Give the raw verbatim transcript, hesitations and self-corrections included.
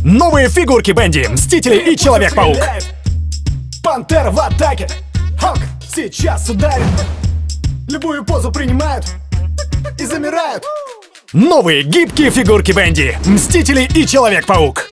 Новые фигурки Бенди, Мстители и Человек-паук. Пантера в атаке. Халк сейчас ударит. Любую позу принимают и замирают. Новые гибкие фигурки Бенди, Мстители и Человек-паук.